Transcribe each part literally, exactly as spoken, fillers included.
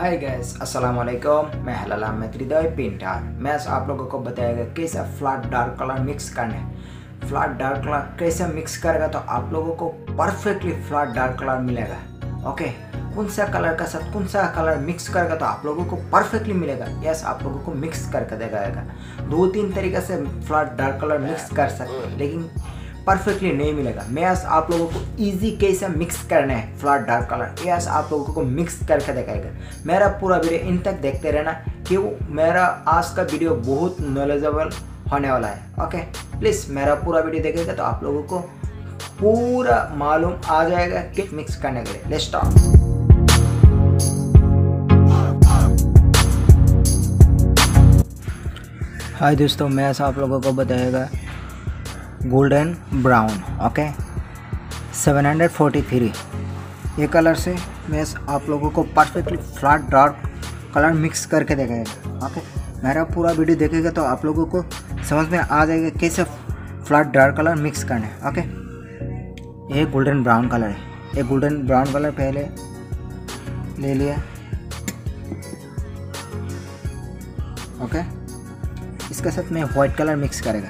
Hi guys, अस्सलाम वालेकुम। मैं हलाल अहमद हृदय पेंटर। मैं आज आप लोगों को बताएगा कैसे फ्लैट डार्क कलर मिक्स करना है। फ्लैट डार्क कलर कैसे मिक्स करेगा तो आप लोगों को परफेक्टली फ्लैट डार्क कलर मिलेगा। ओके, कौन सा कलर का साथ कौन सा कलर मिक्स करेगा तो आप लोगों को परफेक्टली मिलेगा। यस, आप लोगों को मिक्स करके दिखाएगा। दो तीन तरीके से फ्लैट डार्क कलर मिक्स कर सकते हैं, लेकिन परफेक्टली नहीं मिलेगा। मैं आज आप लोगों को इजी कैसे मिक्स करना है फ्लैट डार्क कलर, यस आप लोगों को मिक्स करके दिखाएगा। मेरा पूरा वीडियो इन तक देखते रहना, क्यों मेरा आज का वीडियो बहुत नॉलेजेबल होने वाला है। ओके, प्लीज़ मेरा पूरा वीडियो देखेगा तो आप लोगों को पूरा मालूम आ जाएगा कि मिक्स करने के लिए। Let's start. हाय दोस्तों, मैं आज आप लोगों को बताएगा golden brown. Okay, seven forty three ये कलर से मैं आप लोगों को perfectly flat dark colour mix करके दिखाएगा। ओके, मेरा पूरा वीडियो देखेगा तो आप लोगों को समझ में आ जाएगा कैसे फ्लैट डार्क कलर मिक्स करना है। ओके, ये गोल्डन ब्राउन कलर है। ये गोल्डन ब्राउन कलर पहले ले लिया। ओके, इसके साथ में वाइट कलर मिक्स करेगा।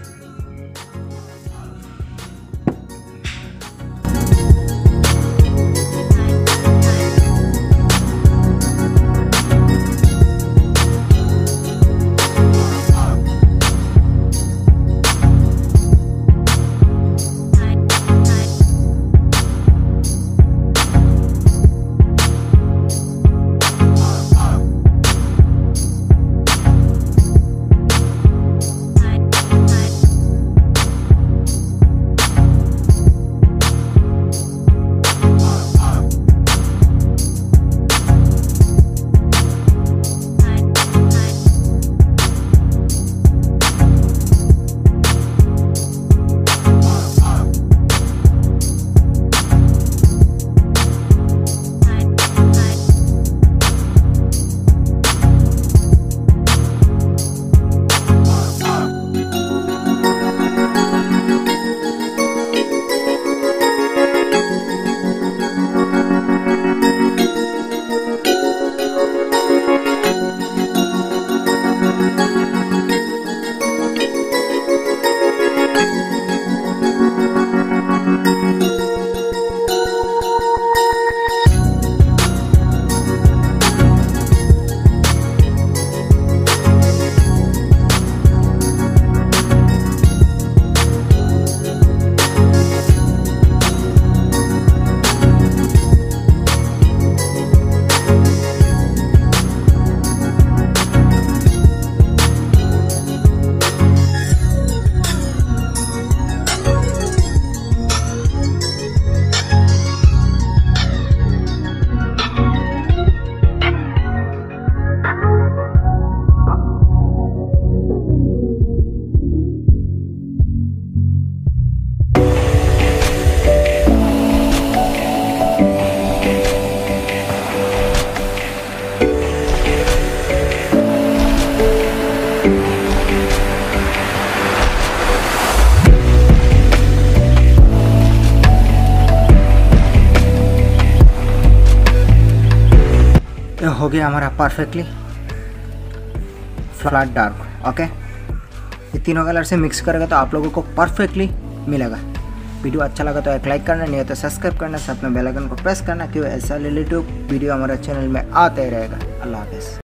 हो गया हमारा परफेक्टली फ्लैट डार्क। ओके, ये तीनों कलर से मिक्स करेगा तो आप लोगों को परफेक्टली मिलेगा। वीडियो अच्छा लगा तो एक लाइक करना, नहीं है तो सब्सक्राइब करना, साथ में बेल आइकन को प्रेस करना, क्यों ऐसा रिलेटिव वीडियो हमारे चैनल में आते रहेगा। अल्लाह हाफ़िज़।